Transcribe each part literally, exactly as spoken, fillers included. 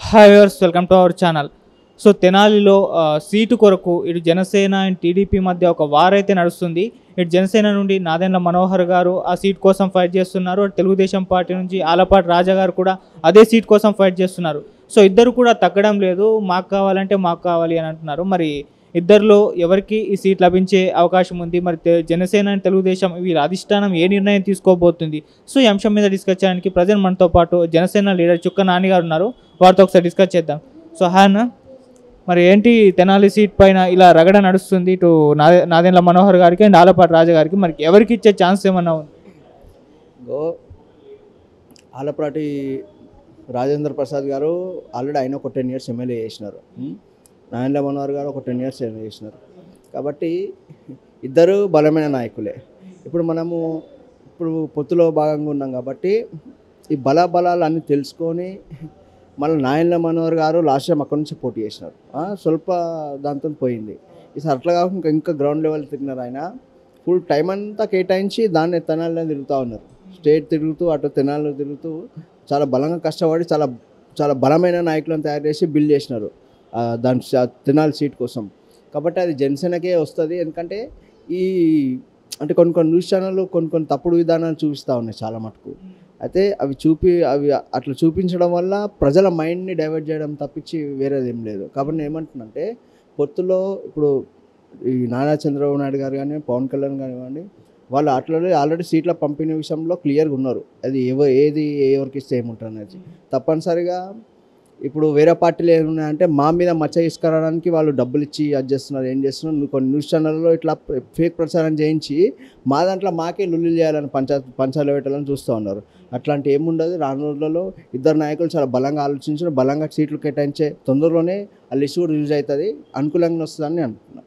Hi viewers, welcome to our channel. So తెనాలిలో ఆ, seat కొరకు ఇటు జనసేన అండ్ టీడీపీ మధ్య ఒక వార్ అయితే నడుస్తుంది. ఇటు జనసేన నుండి నాదెండ్ల మనోహర్ గారు ఆ సీట్ కోసం ఫైట్ చేస్తున్నారు. అటు తెలుగుదేశం పార్టీ నుంచి ఆలపాటి రాజా గారు కూడా అదే సీట్ కోసం ఫైట్ చేస్తున్నారు. సో ఇద్దరు కూడా తగ్గడం లేదు, మాకు కావాలంటే మాకు కావాలి అని అంటున్నారు. మరి ఇద్దరిలో ఎవరికి ఈ సీట్ లభించే అవకాశం ఉంది? మరి తె- జనసేన అండ్ తెలుగుదేశం వీళ్ళ అధిష్టానం ఏ నిర్ణయం తీసుకోబోతుంది? సో ఈ అంశం మీద డిస్కస్ చేయడానికి ప్రజెంట్ మనతో పాటు జనసేన లీడర్ చుక్క నాని గారు ఉన్నారు. వారితో ఒకసారి డిస్కస్ చేద్దాం. సో హాయ్ అన్న, మరి ఏంటి తెనాలి సీట్ పైన ఇలా రగడ నడుస్తుంది ఇటు నాదే నాదెండ్ల మనోహర్ గారికి అండ్ ఆలపాటి రాజా గారికి, మరి ఎవరికి ఇచ్చే ఛాన్స్ ఏమన్నా ఉంది? గో ఆలపాటి రాజేంద్ర ప్రసాద్ గారు ఆల్రెడీ ఆయన ఒక టెన్ ఇయర్స్ ఎమ్మెల్యే చేసినారు. ఉమ్. నారాయణ మనోహర్ గారు ఒక టెన్ ఇయర్స్ ఎమ్మెల్యే చేసినారు. కాబట్టి ఇద్దరు బలమైన నాయకులే. ఇప్పుడు మనము ఇప్పుడు పొత్తులో భాగంగా ఉన్నాం కాబట్టి ఈ బల బలాలు అన్నీ తెలుసుకొని మళ్ళీ నారాయణ మనోహర్ గారు లాస్ట్ టైం అక్కడి నుంచి పోటీ చేసినారు. ఆ, స్వల్ప దాంతో పోయింది. ఈసారి అట్లా కాకుండా ఇంకా ఇంకా గ్రౌండ్ లెవెల్ తిరిగినారు. ఆయన ఫుల్ టైం అంతా కేటాయించి దాన్ని తెనాలిలో తిరుగుతూ ఉన్నారు. స్టేట్ తిరుగుతూ అటు తెనాలిలో తిరుగుతూ చాలా బలంగా కష్టపడి చాలా చాలా బలమైన నాయకులను తయారు చేసి బిల్డ్ చేసినారు ఆ, దాని స- తెనాలి సీట్ కోసం. కాబట్టి అది జనసేనకే వస్తుంది. ఎందుకంటే ఈ అంటే కొన్ని కొన్ని న్యూస్ ఛానళ్ళు కొన్ని కొన్ని తప్పుడు విధానాలు చూపిస్తూ ఉన్నాయి చాలా మటుకు. అయితే అవి చూపి అవి అట్లా చూపించడం వల్ల ప్రజల మైండ్ని డైవర్ట్ చేయడం తప్పించి వేరేది ఏం లేదు. కాబట్టి నేను ఏమంటున్నానంటే పొత్తులో ఇప్పుడు ఈ నారా చంద్రబాబు నాయుడు గారు కానీ పవన్ కళ్యాణ్ కానివ్వండి, వాళ్ళు అట్లా ఆల్రెడీ సీట్ల పంపిణీ విషయంలో క్లియర్గా ఉన్నారు. అది ఎవ ఏది ఎవరికి ఇస్తే ఏముంటుంది అనేది. తప్పనిసరిగా ఇప్పుడు వేరే పార్టీలు ఏమున్నాయంటే మా మీద మచ్చ తీసుకురావడానికి వాళ్ళు డబ్బులు ఇచ్చి అది చేస్తున్నారు, ఏం చేస్తున్నారు. నువ్వు కొన్ని న్యూస్ ఛానల్లో ఇట్లా ఫేక్ ప్రచారం చేయించి మా దాంట్లో మాకే లుల్లు చేయాలని పంచా పంచాలు పెట్టాలని చూస్తూ ఉన్నారు. అట్లాంటి ఏముండదు. రాను రోజులలో ఇద్దరు నాయకులు చాలా బలంగా ఆలోచించిన బలంగా సీట్లు కేటాయించే తొందరలోనే ఆ లిస్ట్ కూడా రిలీజ్ అవుతుంది, అనుకూలంగా వస్తుందని అనుకున్నాను.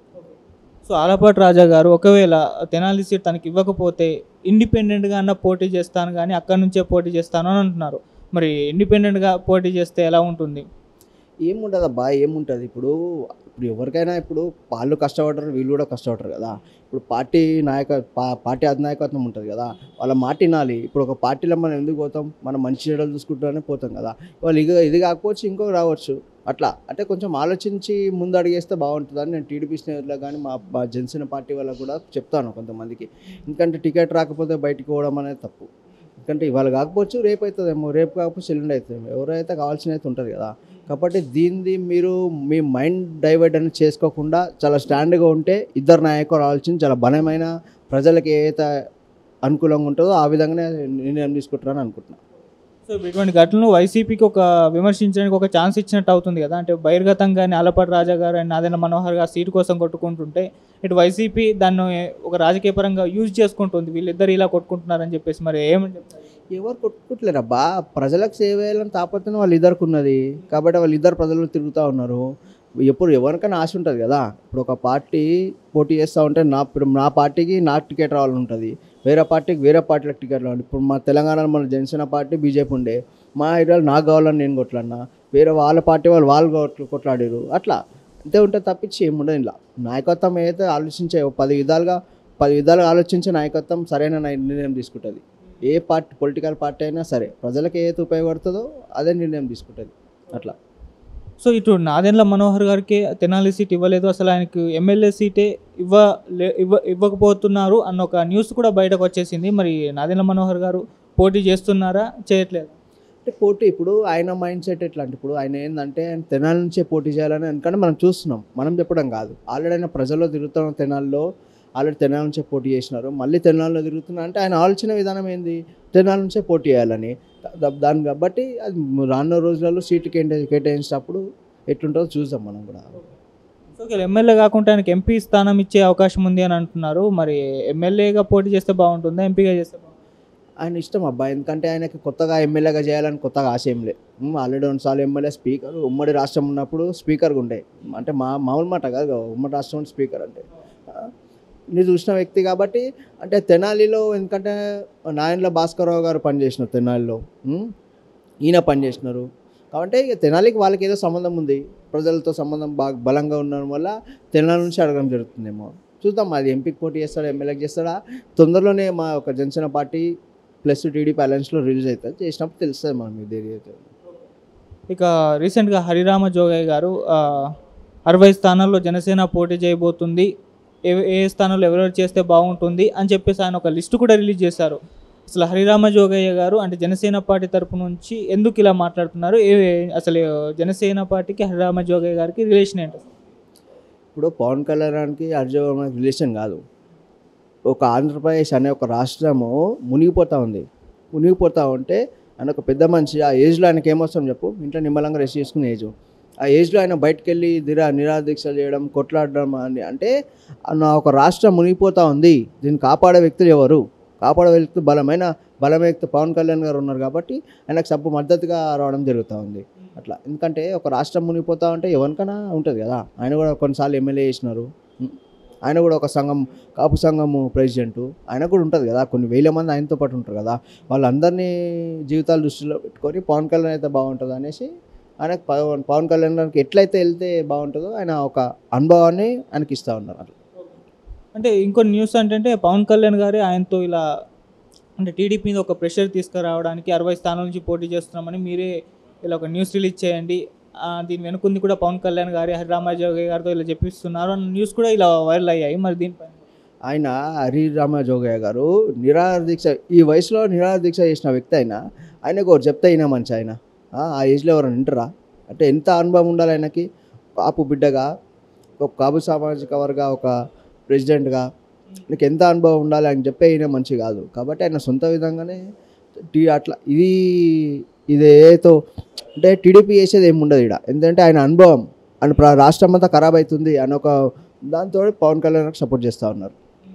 సో ఆలపాటి రాజా గారు ఒకవేళ తెనాలి సీట్ తనకి ఇవ్వకపోతే ఇండిపెండెంట్గా అన్న పోటీ చేస్తాను కానీ అక్కడి నుంచే పోటీ చేస్తాను అని అంటున్నారు. మరి ఇండిపెండెంట్గా పోటీ చేస్తే ఎలా ఉంటుంది? ఏముంటుంది అబ్బా, ఏముంటుంది. ఇప్పుడు ఇప్పుడు ఎవరికైనా ఇప్పుడు వాళ్ళు కష్టపడరు, వీళ్ళు కూడా కష్టపడరు కదా. ఇప్పుడు పార్టీ నాయక పా పార్టీ అధినాయకత్వం ఉంటుంది కదా, వాళ్ళ మాట వినాలి. ఇప్పుడు ఒక పార్టీలో మనం ఎందుకు పోతాం? మనం మంచి చెడ్డలు చూసుకుంటూనే పోతాం కదా. వాళ్ళు ఇది ఇది కాకపోవచ్చు, ఇంకొక రావచ్చు. అట్లా అంటే కొంచెం ఆలోచించి ముందు అడిగేస్తే బాగుంటుందని నేను టీడీపీ స్నేహితులకు కానీ మా మా జనసేన పార్టీ వాళ్ళకు కూడా చెప్తాను కొంతమందికి. ఎందుకంటే టికెట్ రాకపోతే బయటికి పోవడం అనేది తప్పు. ఎందుకంటే ఇవాళ కాకపోవచ్చు, రేపు అవుతుందేమో, రేపు కాకపోతే ఎల్లుండి అవుతుందేమో, ఎవరైతే కావాల్సిన అయితే ఉంటుంది కదా. కాబట్టి దీన్ని మీరు మీ మైండ్ డైవర్ట్ అనేది చేసుకోకుండా చాలా స్టాండ్గా ఉంటే ఇద్దరు నాయకులు ఆలోచించి చాలా బలమైన ప్రజలకు ఏదైతే అనుకూలంగా ఉంటుందో ఆ విధంగానే నిర్ణయం తీసుకుంటారని అనుకుంటున్నాను. సో ఇటువంటి ఘటనలు వైసీపీకి ఒక విమర్శించడానికి ఒక ఛాన్స్ ఇచ్చినట్టు అవుతుంది కదా. అంటే బహిర్గతంగానే ఆలపాటి రాజా గారు అండ్ నాదెండ్ల మనోహర్ గారు సీటు కోసం కొట్టుకుంటుంటే ఇటు వైసీపీ దాన్ని ఒక రాజకీయ పరంగా యూజ్ చేసుకుంటుంది, వీళ్ళిద్దరు ఇలా కొట్టుకుంటున్నారని చెప్పేసి. మరి ఏమని చెప్తారు? ఎవరు కొట్టుకుంటలేరబ్బా, ప్రజలకు సేవ చేయాలని తాపత్రయం వాళ్ళు ఇద్దరికి ఉన్నది. కాబట్టి వాళ్ళు ఇద్దరు ప్రజలు తిరుగుతూ ఉన్నారు. ఎప్పుడు ఎవరికైనా ఆశ ఉంటుంది కదా. ఇప్పుడు ఒక పార్టీ పోటీ చేస్తూ ఉంటే నా ఇప్పుడు నా పార్టీకి నాకు టికెట్ రావాలని ఉంటుంది, వేరే పార్టీకి వేరే పార్టీలకు టికెట్ రావాలి. ఇప్పుడు మా తెలంగాణలో మన జనసేన పార్టీ బీజేపీ ఉండే, మా ఐడియాలు నాకు కావాలని నేను కొట్లాడినా, వేరే వాళ్ళ పార్టీ వాళ్ళు వాళ్ళు కొట్ల- కొట్లాడారు. అట్లా అంతే ఉంటే తప్పించి ఏముండదు. ఇలా నాయకత్వం ఏదైతే ఆలోచించే పది విధాలుగా పది విధాలుగా ఆలోచించే నాయకత్వం సరైన నై- నిర్ణయం తీసుకుంటుంది. ఏ పార్టీ పొలిటికల్ పార్టీ అయినా సరే ప్రజలకు ఏదైతే ఉపయోగపడుతుందో అదే నిర్ణయం తీసుకుంటుంది. అట్లా సో ఇటు నాదెండ్ల మనోహర్ గారికి తెనాలి సీట్ ఇవ్వలేదు, అసలు ఆయనకు ఎమ్మెల్యే సీటే ఇవ్వ లే- ఇవ్వ ఇవ్వకపోతున్నారు అన్న ఒక న్యూస్ కూడా బయటకు వచ్చేసింది. మరి నాదెండ్ల మనోహర్ గారు పోటీ చేస్తున్నారా, చేయట్లేదు? అంటే పోటీ ఇప్పుడు ఆయన మైండ్ సెట్ ఎట్లా అంటే ఇప్పుడు ఆయన ఏంటంటే ఆయన తెనాలి నుంచే పోటీ చేయాలని, ఎందుకంటే మనం చూస్తున్నాం, మనం చెప్పడం కాదు. ఆల్రెడీ ఆయన ప్రజల్లో తిరుగుతున్న తెనాల్లో ఆల్రెడీ తెనాలి నుంచే పోటీ చేసినారు. మళ్ళీ తెనాలిలో తిరుగుతున్నా అంటే ఆయన ఆలోచన విధానం ఏంది? తెనాలి నుంచే పోటీ చేయాలని. దా- దాన్ని కాబట్టి అది రానున్న రోజులలో సీట్లు కేటా కేటాయించినప్పుడు ఎట్లుంటుందో చూద్దాం మనం కూడా. సో ఒకవేళ ఎమ్మెల్యే కాకుండా ఆయనకి ఎంపీ స్థానం ఇచ్చే అవకాశం ఉంది అని అంటున్నారు. మరి ఎమ్మెల్యేగా పోటీ చేస్తే బాగుంటుందా, ఎంపీగా చేస్తే బాగుంటుందా? ఆయన ఇష్టం అబ్బాయి, ఎందుకంటే ఆయనకి కొత్తగా ఎమ్మెల్యేగా చేయాలని కొత్తగా ఆశ ఏం లేదు. ఆల్రెడీ రెండుసార్లు ఎమ్మెల్యే స్పీకర్ ఉమ్మడి రాష్ట్రం ఉన్నప్పుడు స్పీకర్గా ఉండే, అంటే మా మామూలు మాట కాదు, ఉమ్మడి రాష్ట్రం స్పీకర్ అంటే నేను చూసిన వ్యక్తి. కాబట్టి అంటే తెనాలిలో ఎందుకంటే నాయన్ల భాస్కరరావు గారు పనిచేసినారు తెనాలిలో, ఉమ్, ఈయన పనిచేసినారు. కాబట్టి ఇక తెనాలికి వాళ్ళకి ఏదో సంబంధం ఉంది, ప్రజలతో సంబంధం బాగా బలంగా ఉండడం వల్ల తెనాలి నుంచి అడగడం జరుగుతుందేమో. చూద్దాం, అది ఎంపీకి పోటీ చేస్తాడా, ఎమ్మెల్యేకి చేస్తాడా. తొందరలోనే మా ఒక జనసేన పార్టీ ప్లస్ టీడీపీ అలయన్స్లో రిలీజ్ అవుతుంది, చేసినప్పుడు తెలుస్తుంది మనం ఇది అయితే. ఇక రీసెంట్గా హరిరామ జోగయ్య గారు ఆ, అరవై స్థానాల్లో జనసేన పోటీ చేయబోతుంది, ఏ ఏ స్థానంలో ఎవరెవరు చేస్తే బాగుంటుంది అని చెప్పేసి ఆయన ఒక లిస్టు కూడా రిలీజ్ చేశారు. అసలు హరిరామ జోగయ్య గారు అంటే జనసేన పార్టీ తరపు నుంచి ఎందుకు ఇలా మాట్లాడుతున్నారు, ఏ అసలు జనసేన పార్టీకి హరిరామ జోగయ్య గారికి రిలేషన్ ఏంటి? ఇప్పుడు పవన్ కళ్యాణ్కి అర్జున్ రిలేషన్ కాదు. ఒక ఆంధ్రప్రదేశ్ అనే ఒక రాష్ట్రము మునిగిపోతూ ఉంది. మునిగిపోతూ ఉంటే ఆయన ఒక పెద్ద మనిషి, ఆ ఏజ్లో ఆయనకి ఏమొస్తాం చెప్పు, ఇంట్లో నిమ్మలంగా రెస్ట్ చేసుకునే ఏజ్. ఆ ఏజ్లో ఆయన బయటకు వెళ్ళి దిరా నిరాదీక్ష చేయడం, కొట్లాడడం అని అంటే నా ఒక రాష్ట్రం మునిగిపోతూ ఉంది, దీన్ని కాపాడే వ్యక్తులు ఎవరు? కాపాడే వ్యక్తులు బలమైన బలమైన వ్యక్తి పవన్ కళ్యాణ్ గారు ఉన్నారు కాబట్టి ఆయనకు సబ్బు మద్దతుగా రావడం జరుగుతూ ఉంది. అట్లా ఎందుకంటే ఒక రాష్ట్రం మునిగిపోతూ ఉంటే ఎవరికైనా ఉంటుంది కదా. ఆయన కూడా కొన్నిసార్లు ఎమ్మెల్యే చేసినారు, ఆయన కూడా ఒక సంఘం కాపు సంఘము ప్రెసిడెంటు, ఆయన కూడా ఉంటుంది కదా, కొన్ని వేల మంది ఆయనతో పాటు ఉంటారు కదా. వాళ్ళందరినీ జీవితాలు దృష్టిలో పెట్టుకొని పవన్ కళ్యాణ్ అయితే బాగుంటుంది అనేసి ఆయనకు పవన్ పవన్ కళ్యాణ్ గారికి ఎట్లయితే వెళ్తే బాగుంటుందో ఆయన ఒక అనుభవాన్ని ఆయనకి ఇస్తూ ఉన్నారు. అట్లా అంటే ఇంకో న్యూస్ ఏంటంటే పవన్ కళ్యాణ్ గారే ఆయనతో ఇలా అంటే టీడీపీ మీద ఒక ప్రెషర్ తీసుకురావడానికి అరవై స్థానాల నుంచి పోటీ చేస్తున్నామని మీరే ఇలా ఒక న్యూస్ రిలీజ్ చేయండి, ఆ, దీని వెనుకుంది కూడా పవన్ కళ్యాణ్ గారి హరిరామజోగయ్య గారితో ఇలా చెప్పిస్తున్నారు అన్న న్యూస్ కూడా ఇలా వైరల్ అయ్యాయి. మరి దీనిపైన ఆయన హరిరామ జోగయ్య గారు నిరాహార దీక్ష, ఈ వయసులో నిరాహార దీక్ష చేసిన వ్యక్తి అయినా ఆయనకు ఒకటి చెప్తే అయినా మంచి ఆయన ఆ ఏజ్లో ఎవరైనా వింటారా? అంటే ఎంత అనుభవం ఉండాలి ఆయనకి. కాపు బిడ్డగా, ఒక కాపు సామాజిక వర్గ ఒక ప్రెసిడెంట్గా నీకు ఎంత అనుభవం ఉండాలి అని చెప్పి అయినా మంచి కాదు. కాబట్టి ఆయన సొంత విధంగానే టీ అట్లా ఇది ఇదేతో అంటే టీడీపీ చేసేది ఏమి ఉండదు ఇక్కడ. ఎందుకంటే ఆయన అనుభవం ఆయన ప్ర రాష్ట్రం అంతా ఖరాబ్ అవుతుంది అని ఒక దాంతో పవన్ కళ్యాణ్కి సపోర్ట్ చేస్తూ ఉన్నారు.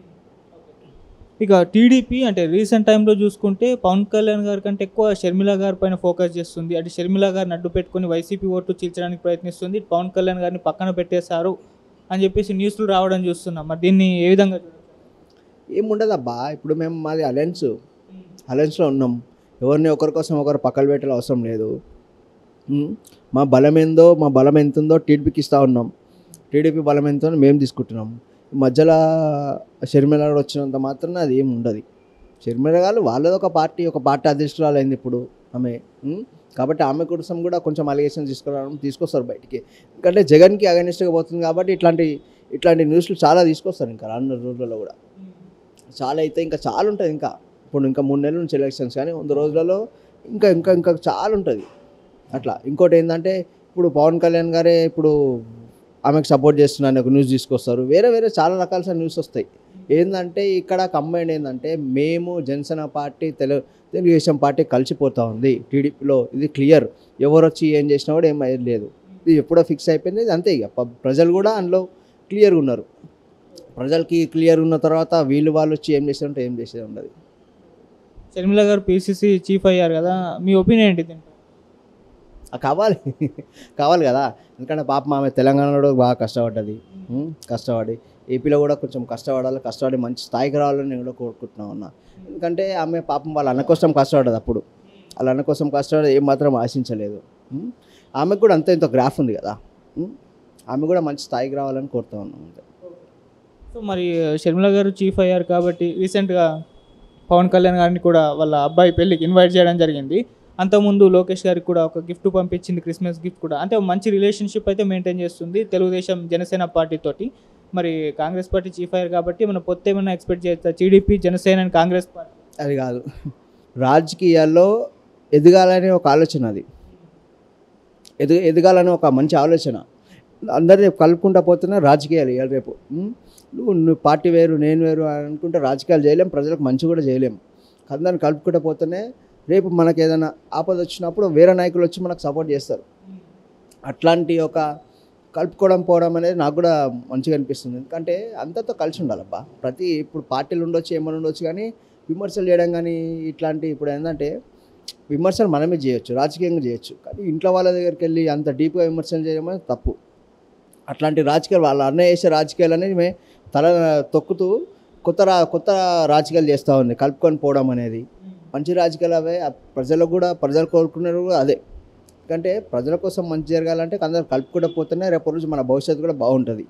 ఇక టీడీపీ అంటే రీసెంట్ టైంలో చూసుకుంటే పవన్ కళ్యాణ్ గారి కంటే ఎక్కువ షర్మిల గారి పైన ఫోకస్ చేస్తుంది. అంటే షర్మిల గారిని అడ్డు పెట్టుకుని వైసీపీ ఓటు చీల్చడానికి ప్రయత్నిస్తుంది, పవన్ కళ్యాణ్ గారిని పక్కన పెట్టేశారు అని చెప్పేసి న్యూస్లు రావడం చూస్తున్నాం. మరి దీన్ని ఏ విధంగా ఏముండదబ్బా, ఇప్పుడు మేము మాది అలయన్స్ అలయన్స్లో ఉన్నాం. ఎవరిని ఒకరి కోసం ఒకరు పక్కన పెట్టాలి అవసరం లేదు. ఉం? మా బలం ఏందో మా బలం ఎంత ఉందో టీడీపీకి ఇస్తూ ఉన్నాం, టీడీపీ బలం ఎంతో మేము తీసుకుంటున్నాం. మధ్యలో షర్మిల గారు వచ్చినంత మాత్రాన అది ఏమి ఉండదు. షర్మిల గారు వాళ్ళది ఒక పార్టీ, ఒక పార్టీ అధ్యక్షురాలు అయింది ఇప్పుడు ఆమె. ఉం? కాబట్టి ఆమె కోసం కూడా కొంచెం అలిగేషన్ తీసుకురావడం తీసుకొస్తారు బయటికి. ఎందుకంటే జగన్కి అగనిస్ట్గా పోతుంది కాబట్టి ఇట్లాంటి ఇట్లాంటి న్యూస్లు చాలా తీసుకొస్తారు. ఇంకా రానున్న రోజులలో కూడా చాలా అయితే ఇంకా చాలా ఉంటుంది. ఇంకా ఇప్పుడు ఇంకా మూడు నెలల నుంచి ఎలక్షన్స్, కానీ వంద రోజులలో ఇంకా ఇంకా ఇంకా చాలా ఉంటుంది. అట్లా ఇంకోటి ఏంటంటే ఇప్పుడు పవన్ కళ్యాణ్ గారే ఇప్పుడు ఆమెకు సపోర్ట్ చేస్తున్నాను ఒక న్యూస్ తీసుకొస్తారు. వేరే వేరే చాలా రకాల న్యూస్ వస్తాయి. ఏంటంటే ఇక్కడ కంబైండ్ ఏంటంటే మేము జనసేన పార్టీ తెలు తెలుగుదేశం పార్టీ కలిసిపోతూ ఉంది టీడీపీలో, ఇది క్లియర్. ఎవరు వచ్చి ఏం చేసినా కూడా ఏం అయ్యేది లేదు, ఇది ఎప్పుడో ఫిక్స్ అయిపోయింది. ఇది అంతే. ఇక ప్రజలు కూడా అందులో క్లియర్గా ఉన్నారు. ప్రజలకి క్లియర్ ఉన్న తర్వాత వీళ్ళు వాళ్ళు వచ్చి ఏం చేసేదంటే ఏం చేసేది ఉండదు. షర్మిల గారు పీసీసీ చీఫ్ అయ్యారు కదా, మీ ఒపీనియన్ ఏంటి దీనిపై? కావాలి కావాలి కదా. ఎందుకంటే పాపం ఆమె తెలంగాణలో బాగా కష్టపడ్డది, కష్టపడి ఏపీలో కూడా కొంచెం కష్టపడాలి, కష్టపడి మంచి స్థాయికి రావాలని నేను కూడా కోరుకుంటున్నా ఉన్నా. ఎందుకంటే ఆమె పాపం వాళ్ళ అన్న కోసం కష్టపడ్డది. అప్పుడు వాళ్ళ అన్న కోసం కష్టపడి ఏం మాత్రం ఆశించలేదు. ఆమెకు కూడా అంత ఇంత గ్రాఫ్ ఉంది కదా, ఆమె కూడా మంచి స్థాయికి రావాలని కోరుతూ ఉన్నాం అంతే. సో మరి షర్మిల గారు చీఫ్ అయ్యారు కాబట్టి రీసెంట్గా పవన్ కళ్యాణ్ గారిని కూడా వాళ్ళ అబ్బాయి పెళ్ళికి ఇన్వైట్ చేయడం జరిగింది. అంతకుముందు లోకేష్ గారికి కూడా ఒక గిఫ్ట్ పంపించింది, క్రిస్మస్ గిఫ్ట్ కూడా. అంటే మంచి రిలేషన్షిప్ అయితే మెయింటైన్ చేస్తుంది తెలుగుదేశం జనసేన పార్టీతోటి. మరి కాంగ్రెస్ పార్టీ చీఫ్ అయ్యారు కాబట్టి మన పొత్తు ఏమైనా ఎక్స్పెక్ట్ చేస్తా TDP Janasena and Congress party? అది కాదు, రాజకీయాల్లో ఎదగాలనే ఒక ఆలోచన, అది ఎదు ఎదగాలని ఒక మంచి ఆలోచన. అందరినీ కలుపుకుంటా పోతున్నా రాజకీయాలు ఇవాళ రేపు. నువ్వు నువ్వు పార్టీ వేరు నేను వేరు అనుకుంటే రాజకీయాలు చేయలేం, ప్రజలకు మంచి కూడా చేయలేం. అందరిని కలుపుకుంటా పోతేనే రేపు మనకు ఏదైనా ఆపద వచ్చినప్పుడు వేరే నాయకులు వచ్చి మనకు సపోర్ట్ చేస్తారు. అట్లాంటి ఒక కలుపుకోవడం పోవడం అనేది నాకు కూడా మంచిగా అనిపిస్తుంది. ఎందుకంటే అంతతో కలిసి ఉండాలబ్బా. ప్రతి ఇప్పుడు పార్టీలు ఉండొచ్చు ఏమైనా ఉండొచ్చు, కానీ విమర్శలు చేయడం కానీ ఇట్లాంటి ఇప్పుడు ఏంటంటే విమర్శలు మనమే చేయొచ్చు, రాజకీయంగా చేయొచ్చు, కానీ ఇంట్లో వాళ్ళ దగ్గరికి వెళ్ళి అంత డీప్గా విమర్శలు చేయడం అనేది తప్పు. అట్లాంటి రాజకీయాలు వాళ్ళ అన్నయ్య చేసే రాజకీయాలు అనేది మే తల తొక్కుతూ కొత్త రా కొత్త రాజకీయాలు చేస్తూ ఉంది. కలుపుకొని పోవడం అనేది మంచి రాజకీయాలు అవే. ప్రజలకు కూడా ప్రజలు కోరుకునేది కూడా అదే. ఎందుకంటే ప్రజల కోసం మంచి జరగాలంటే అందరూ కలుపుకుండా పోతేనే రేపు రోజు మన భవిష్యత్తు కూడా బాగుంటుంది.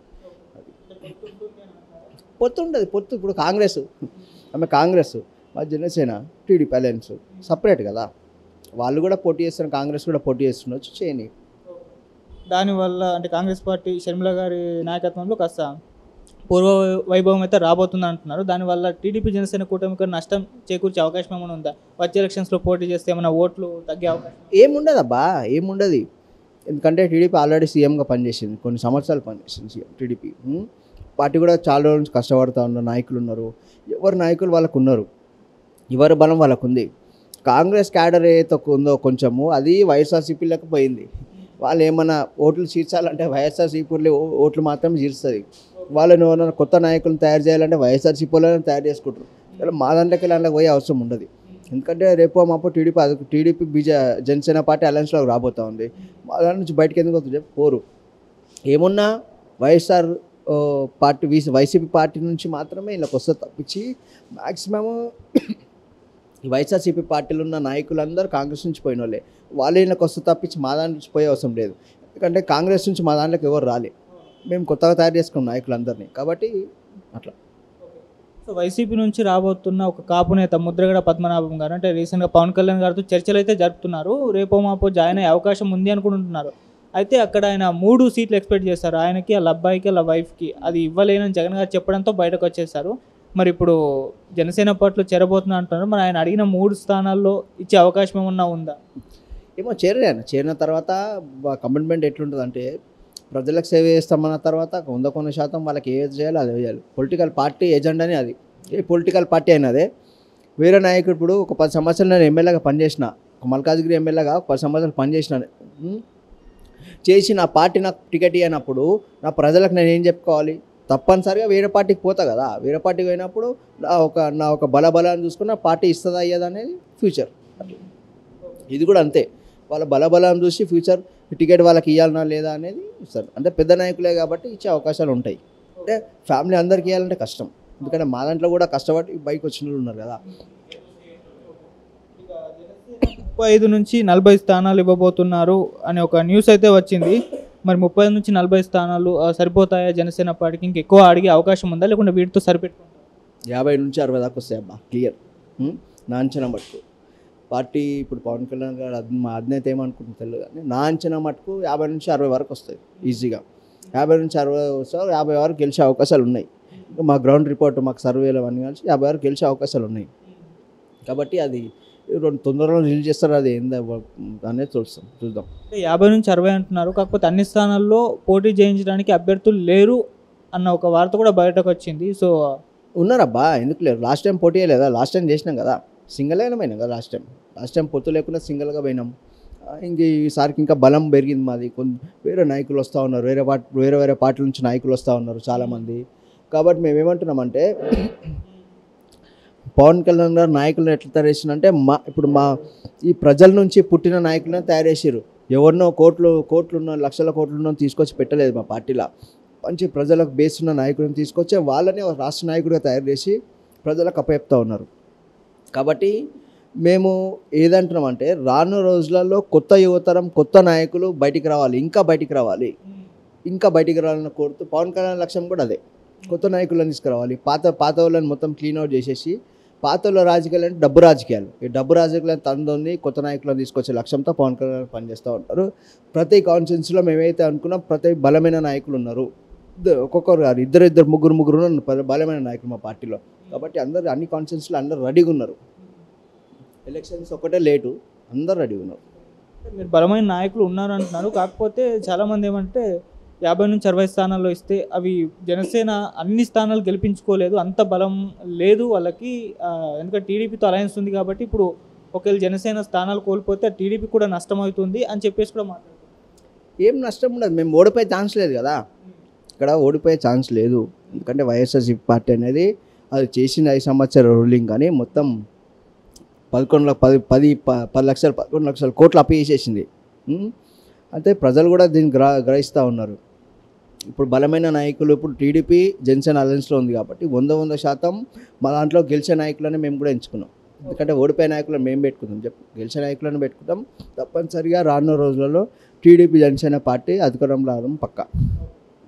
పొత్తు ఉంటుంది, పొత్తు ఇప్పుడు కాంగ్రెస్ ఆమె కాంగ్రెస్, మా జనసేన టీడీపీ అలయన్స్ సపరేట్ కదా. వాళ్ళు కూడా పోటీ చేస్తారు, కాంగ్రెస్ కూడా పోటీ చేస్తుండొచ్చు, చేయని. దానివల్ల అంటే కాంగ్రెస్ పార్టీ షర్మిల గారి నాయకత్వంలో కాస్త పూర్వ వైభవం అయితే రాబోతుంది అంటున్నారు. దానివల్ల టీడీపీ జనసేన కూటమికి నష్టం చేకూర్చే అవకాశం ఏమైనా ఉందా? వచ్చే ఎలక్షన్స్లో పోటీ చేస్తే ఏమైనా ఓట్లు తగ్గే అవకాశం? ఏముండదు అబ్బా, ఏముండదు. ఎందుకంటే టీడీపీ ఆల్రెడీ సీఎంగా పనిచేసింది, కొన్ని సంవత్సరాలు పనిచేసింది సీఎం టీడీపీ. పార్టీ కూడా చాలా రోజుల నుంచి కష్టపడుతూ ఉన్నారు, నాయకులు ఉన్నారు, ఎవరు నాయకులు వాళ్ళకు ఉన్నారు, ఎవరి బలం వాళ్ళకు ఉంది. కాంగ్రెస్ క్యాడర్ ఏదైతే ఉందో కొంచెము అది వైఎస్ఆర్సీపీలకు పోయింది. వాళ్ళు ఏమన్నా ఓట్లు చీర్చాలంటే వైఎస్ఆర్సీపీలో ఓట్లు మాత్రమే చీరుస్తుంది. వాళ్ళని ఏమన్నా కొత్త నాయకులను తయారు చేయాలంటే వైఎస్ఆర్సీపీలోనే తయారు చేసుకుంటారు. ఇలా మా దాంట్లోకి దాంట్లోకి పోయే అవసరం ఉండదు. ఎందుకంటే రేపు మాపో టీడీపీ అది టీడీపీ బీజే జనసేన పార్టీ అలయన్స్లోకి రాబోతూ ఉంది. మా దాని నుంచి బయటకు ఎందుకు వస్తుంది పోరు. ఏమున్నా వైఎస్ఆర్ పార్టీ వీ వైసీపీ పార్టీ నుంచి మాత్రమే వీళ్ళకి వస్తే తప్పించి మ్యాక్సిమము ఈ వైఎస్ఆర్సీపీ పార్టీలో ఉన్న నాయకులందరూ కాంగ్రెస్ నుంచి పోయిన వాళ్ళే. వాళ్ళు వీళ్ళకి వస్తే తప్పించి మా దాని నుంచి పోయే అవసరం లేదు. ఎందుకంటే కాంగ్రెస్ నుంచి మా దాంట్లోకి ఎవరు రాలే, మేము కొత్తగా తయారు చేసుకున్నాం నాయకులందరినీ. కాబట్టి అట్లా. సో వైసీపీ నుంచి రాబోతున్న ఒక కాపు నేత ముద్రగడ పద్మనాభం గారు అంటే రీసెంట్గా పవన్ కళ్యాణ్ గారితో చర్చలు అయితే జరుపుతున్నారు. రేపో మాపో జాయిన్ అయ్యే అవకాశం ఉంది అనుకుంటున్నారు. అయితే అక్కడ ఆయన మూడు సీట్లు ఎక్స్పెక్ట్ చేశారు, ఆయనకి వాళ్ళ అబ్బాయికి వాళ్ళ వైఫ్కి. అది ఇవ్వలేనని జగన్ గారు చెప్పడంతో బయటకు వచ్చేసారు. మరి ఇప్పుడు జనసేన పార్టీలో చేరబోతున్నా అంటున్నారు. మరి ఆయన అడిగిన మూడు స్థానాల్లో ఇచ్చే అవకాశం ఏమన్నా ఉందా? ఏమో చేరాను. చేరిన తర్వాత కమిట్మెంట్ ఎట్లుంటుంది అంటే ప్రజలకు సేవ చేస్తామన్న తర్వాత వంద కొన్ని శాతం వాళ్ళకి ఏది చేయాలో అది చేయాలి. పొలిటికల్ పార్టీ ఎజెండాని అది, ఏ పొలిటికల్ పార్టీ అయినా అదే. వేరే నాయకుడు ఇప్పుడు ఒక పది సంవత్సరాలు నేను ఎమ్మెల్యేగా పనిచేసిన, ఒక మల్కాజ్గిరి ఎమ్మెల్యేగా ఒక పది సంవత్సరాలు పనిచేసిన చేసి నా పార్టీ నాకు టికెట్ ఇవ్వనప్పుడు నా ప్రజలకు నేను ఏం చెప్పుకోవాలి? తప్పనిసరిగా వేరే పార్టీకి పోతా కదా. వేరే పార్టీకి పోయినప్పుడు నా ఒక నా ఒక బలబలాన్ని చూసుకున్న పార్టీ ఇస్తుందా అయ్యేది అనేది ఫ్యూచర్. ఇది కూడా అంతే, వాళ్ళ బలబలాన్ని చూసి ఫ్యూచర్ టికెట్ వాళ్ళకి ఇవ్వాలన్నా లేదా అనేది ఇస్తారు. అంటే పెద్ద నాయకులే కాబట్టి ఇచ్చే అవకాశాలు ఉంటాయి. అంటే ఫ్యామిలీ అందరికీ ఇవ్వాలంటే కష్టం, ఎందుకంటే మా దాంట్లో కూడా కష్టపడి బైక్ వచ్చిన వాళ్ళు ఉన్నారు కదా. ముప్పై ఐదు నుంచి నలభై స్థానాలు ఇవ్వబోతున్నారు అనే ఒక న్యూస్ అయితే వచ్చింది. మరి ముప్పై ఐదు నుంచి నలభై స్థానాలు సరిపోతాయా జనసేన పార్టీకి? ఇంకెక్కువ అడిగే అవకాశం ఉందా, లేకుంటే వీటితో సరిపెట్టుకుంటారు? యాభై నుంచి అరవై దాకా వస్తాయి అబ్బా, క్లియర్. నా అంచనా మటుకు పార్టీ ఇప్పుడు పవన్ కళ్యాణ్ గారు మా అధినేత ఏమనుకుంటుంది తెలియదు, కానీ నా అంచనా మటుకు యాభై నుంచి అరవై వరకు వస్తాయి ఈజీగా. యాభై నుంచి అరవై వస్తారు, యాభై వరకు గెలిచే అవకాశాలు ఉన్నాయి. మా గ్రౌండ్ రిపోర్ట్ మాకు సర్వేలు అవన్నీ కలిసి యాభై వరకు గెలిచే అవకాశాలు ఉన్నాయి. కాబట్టి అది రెండు తొందరలో రిలీజ్ చేస్తారు, అది ఏందా అనేది చూస్తాం చూద్దాం. యాభై నుంచి అరవై అంటున్నారు, కాకపోతే అన్ని స్థానాల్లో పోటీ చేయించడానికి అభ్యర్థులు లేరు అన్న ఒక వార్త కూడా బయటకు వచ్చింది. సో ఉన్నారబ్బా, ఎందుకు లేరు? లాస్ట్ టైం పోటీ లేదా? లాస్ట్ టైం చేసినాం కదా, సింగిల్ అయినా పోయినాం కదా. లాస్ట్ టైం లాస్ట్ టైం పొత్తు లేకుండా సింగిల్గా పోయినాం. ఇంక ఈసారికి ఇంకా బలం పెరిగింది మాది. కొంత వేరే నాయకులు వస్తూ ఉన్నారు, వేరే పార్టీ వేరే వేరే పార్టీల నుంచి నాయకులు వస్తూ ఉన్నారు చాలామంది. కాబట్టి మేము ఏమంటున్నామంటే పవన్ కళ్యాణ్ గారు నాయకులను ఎట్లా తయారు చేసినంటే మా ఇప్పుడు మా ఈ ప్రజల నుంచి పుట్టిన నాయకులను తయారు చేసారు. ఎవరినో కోట్లు కోట్లు ఉన్న లక్షల కోట్లు ఉన్న తీసుకొచ్చి పెట్టలేదు మా పార్టీలో. మంచి ప్రజలకు బేస్ ఉన్న నాయకులను తీసుకొచ్చి వాళ్ళని రాష్ట్ర నాయకుడిగా తయారు చేసి ప్రజలకు అప్పచెప్తూ ఉన్నారు. కాబట్టి మేము ఏదంటున్నామంటే రానున్న రోజులలో కొత్త యువతరం కొత్త నాయకులు బయటికి రావాలి, ఇంకా బయటికి రావాలి, ఇంకా బయటికి రావాలని కోరుతూ పవన్ కళ్యాణ్ లక్ష్యం కూడా అదే, కొత్త నాయకులను తీసుకురావాలి. పాత పాత వాళ్ళని మొత్తం క్లీన్ అవుట్ చేసేసి పాత వాళ్ళ రాజకీయాలు అంటే డబ్బు రాజకీయాలు, ఈ డబ్బు రాజకీయాలను తందొంది కొత్త నాయకులను తీసుకొచ్చే లక్ష్యంతో పవన్ కళ్యాణ్ పనిచేస్తూ ఉంటారు. ప్రతి కాన్స్టిట్యున్సీలో మేమైతే అనుకున్నాం ప్రతి బలమైన నాయకులు ఉన్నారు. ఒక్కొక్కరు గారు ఇద్దరు ఇద్దరు ముగ్గురు ముగ్గురు బలమైన నాయకులు మా పార్టీలో. కాబట్టి అందరు అన్ని కాన్స్టిట్యున్సీలో అందరు రెడీగా ఉన్నారు. ఎలక్షన్స్ ఒకటే లేటు, అందరు రెడీగా ఉన్నారు. మీరు బలమైన నాయకులు ఉన్నారు అంటున్నారు, కాకపోతే చాలామంది ఏమంటే యాభై నుంచి అరవై స్థానాల్లో ఇస్తే అవి జనసేన అన్ని స్థానాలు గెలిపించుకోలేదు, అంత బలం లేదు వాళ్ళకి. ఎందుకంటే టీడీపీతో అలయన్స్ ఉంది కాబట్టి ఇప్పుడు ఒకవేళ జనసేన స్థానాలు కోల్పోతే టీడీపీ కూడా నష్టం అవుతుంది అని చెప్పేసి కూడా మాట్లాడుతున్నారు. ఏం నష్టం ఉండదు, మేము ఓడిపోయే ఛాన్స్ లేదు కదా, ఇక్కడ ఓడిపోయే ఛాన్స్ లేదు. ఎందుకంటే వైఎస్ఆర్సీపీ పార్టీ అనేది అది చేసిన ఐదు సంవత్సరాల రూలింగ్ కానీ మొత్తం పదకొండు పది పది పది లక్షలు పదకొండు లక్షల కోట్లు అప్పు చేసేసింది. అంటే ప్రజలు కూడా దీన్ని గ్ర గ్రహిస్తూ ఉన్నారు. ఇప్పుడు బలమైన నాయకులు ఇప్పుడు టీడీపీ జనసేన అలయన్స్లో ఉంది కాబట్టి వంద వంద శాతం మా దాంట్లో గెలిచే నాయకులని మేము కూడా ఎంచుకున్నాం. ఎందుకంటే ఓడిపోయే నాయకులను మేము పెట్టుకుందాం చెప్పి గెలిచే నాయకులను పెట్టుకుంటాం. తప్పనిసరిగా రానున్న రోజులలో టీడీపీ జనసేన పార్టీ అధికారంలో రావడం పక్కా.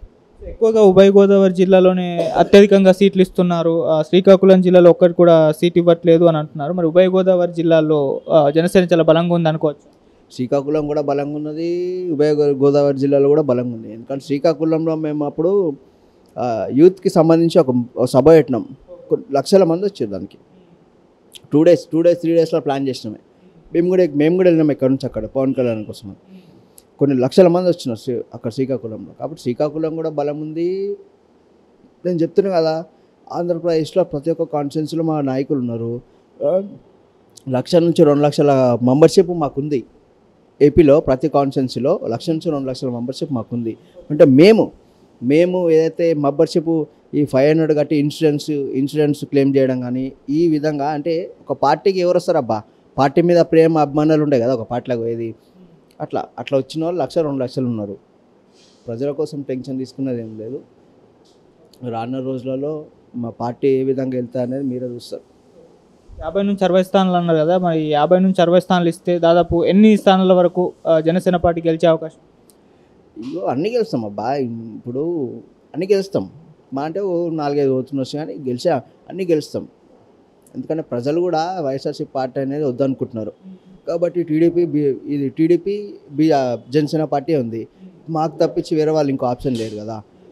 ఎక్కువగా ఉభయ గోదావరి జిల్లాలోనే అత్యధికంగా సీట్లు ఇస్తున్నారు. ఆ, శ్రీకాకుళం జిల్లాలో ఒక్కటి కూడా సీట్ ఇవ్వట్లేదు అని అంటున్నారు. మరి ఉభయ గోదావరి జిల్లాలో ఆ, జనసేన చాలా బలంగా ఉంది అనుకోవచ్చు. శ్రీకాకుళం కూడా బలంగా ఉన్నది, ఉభయ గో- గోదావరి జిల్లాలో కూడా బలంగా ఉంది. ఎందుకంటే శ్రీకాకుళంలో మేము అప్పుడు ఆ, యూత్కి సంబంధించి ఒక ఒక సభ పెట్టినాం. కొన్ని లక్షల మంది వచ్చారు దానికి. Two days two days three డేస్లో ప్లాన్ చేసినామే. మేము కూడా మేము కూడా వెళ్ళినాం ఎక్కడి నుంచి అక్కడ పవన్ కళ్యాణ్ కోసం. కొన్ని లక్షల మంది వచ్చినారు శ్రీ అక్కడ శ్రీకాకుళంలో. కాబట్టి శ్రీకాకుళం కూడా బలం ఉంది. నేను చెప్తున్నా కదా, ఆంధ్రప్రదేశ్లో ప్రతి ఒక్క కాన్స్టిట్యున్సీలో మా నాయకులు ఉన్నారు. ఆ, లక్ష నుంచి రెండు లక్షల మెంబర్షిప్ మాకుంది. ఏపీలో ప్రతి కాన్స్టిట్యున్సీలో లక్ష నుంచి రెండు లక్షల మెంబర్షిప్ మాకుంది. అంటే మేము మేము ఏదైతే మెంబర్షిప్ ఈ ఫైవ్ హండ్రెడ్ కట్టి ఇన్సూరెన్స్ ఇన్సూరెన్స్ క్లెయిమ్ చేయడం కానీ ఈ విధంగా, అంటే ఒక పార్టీకి ఎవరు వస్తారు అబ్బా, పార్టీ మీద ప్రేమ అభిమానాలు ఉంటాయి కదా ఒక పార్టీలకు పోయేది. అట్లా అట్లా వచ్చిన వాళ్ళు లక్ష రెండు లక్షలు ఉన్నారు. ప్రజల కోసం టెన్షన్ తీసుకున్నది ఏం లేదు. రానున్న రోజులలో మా పార్టీ ఏ విధంగా వెళ్తా అనేది మీరే చూస్తారు. యాభై నుంచి అరవై స్థానాలు అన్నారు కదా, మరి యాభై నుంచి అరవై స్థానాలు ఇస్తే దాదాపు ఎన్ని స్థానాల వరకు ఆ, జనసేన పార్టీ గెలిచే అవకాశం? ఇగో అన్నీ గెలుస్తాం అబ్బా. ఇప్పుడు అన్నీ గెలుస్తాం. మా అంటే ఓ నాలుగైదు ఓట్లు కానీ గెలిచా అన్నీ గెలుస్తాం. ఎందుకంటే ప్రజలు కూడా వైఎస్ఆర్సీపీ పార్టీ అనేది వద్దనుకుంటున్నారు. కాబట్టి టీడీపీ బి ఇది టీడీపీ బి జనసేన పార్టీ ఉంది. మాకు తప్పించి వేరే వాళ్ళు ఇంకో ఆప్షన్ లేదు కదా.